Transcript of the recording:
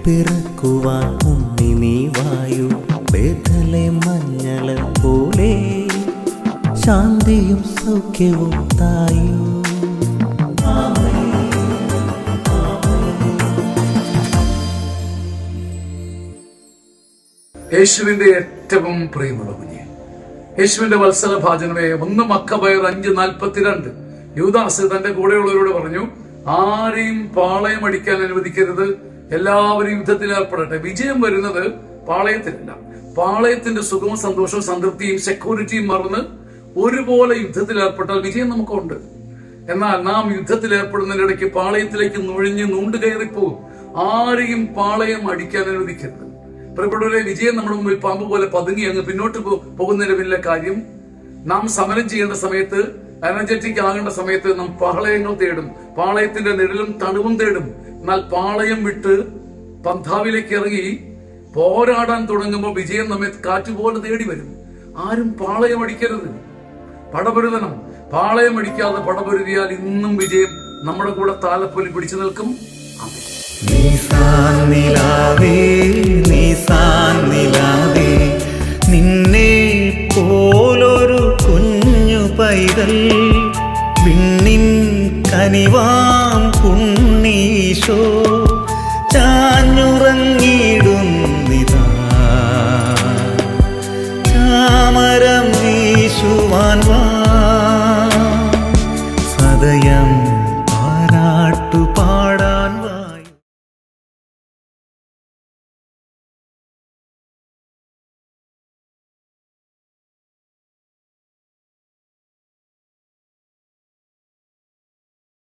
പിറക്കുവാൻ ഉണ്ണി നീ വായു. ബേഥലേം മഞ്ഞള പോലെ ശാന്തിയും സൗഖ്യവും തായു. യേശുവിന്റെ ഏറ്റവും പ്രിയമുള്ള കുഞ്ഞെ, യേശുവിന്റെ വത്സല ഭാജനമേ, 1 മക്കബയർ 5:42 യൂദാസ് തന്റെ കൂടെയുള്ളവരോട് പറഞ്ഞു, ആരെയും പാളയം അടിക്കാൻ അനുവദിക്കരുത്, എല്ലാവരും യുദ്ധത്തിൽ ഏർപ്പെടട്ടെ. വിജയം വരുന്നത് പാളയത്തിലല്ല. പാളയത്തിന്റെ സുഖവും സന്തോഷവും സംതൃപ്തിയും സെക്യൂരിറ്റിയും മറന്ന് ഒരുപോലെ യുദ്ധത്തിൽ ഏർപ്പെട്ടാൽ വിജയം നമുക്കുണ്ട്. എന്നാൽ നാം യുദ്ധത്തിൽ ഏർപ്പെടുന്നതിനിടയ്ക്ക് പാളയത്തിലേക്ക് നുഴഞ്ഞ് നൂണ്ട് കയറിപ്പോകും. ആരെയും പാളയം അടിക്കാൻ അനുവദിക്കരുത്. പ്രിയപ്പെട്ടവരെ, വിജയം നമ്മുടെ മുമ്പിൽ പാമ്പ് പോലെ പതുങ്ങി അങ്ങ് പിന്നോട്ട് പോകുന്നതിന് വലിയ കാര്യം, നാം സമരം ചെയ്യേണ്ട സമയത്ത്, എനർജറ്റിക് ആകേണ്ട സമയത്ത് നാം പാളയങ്ങൾ തേടും, പാളയത്തിന്റെ നിഴലും തണുവും തേടും. എന്നാൽ പാളയം വിട്ട് പന്ഥാവിലേക്ക് ഇറങ്ങി പോരാടാൻ തുടങ്ങുമ്പോൾ വിജയം നമ്മെ കാറ്റുപോലെ തേടി വരും. ആരും പാളയം അടിക്കരുത്, പടപൊരുതണം. പാളയം അടിക്കാതെ പടപൊരുതിയാൽ ഇന്നും വിജയം നമ്മുടെ കൂടെ താലപ്പൊലി പിടിച്ചു നിൽക്കും. നിന്നെ പോലൊരു കുഞ്ഞു പൈതൽ വിണ്ണിൻ കനിവാം ഉണ്ണീശോ ചാഞ്ഞുറങ്ങിടുന്നിതാ. ചാമരം വീശുവാൻ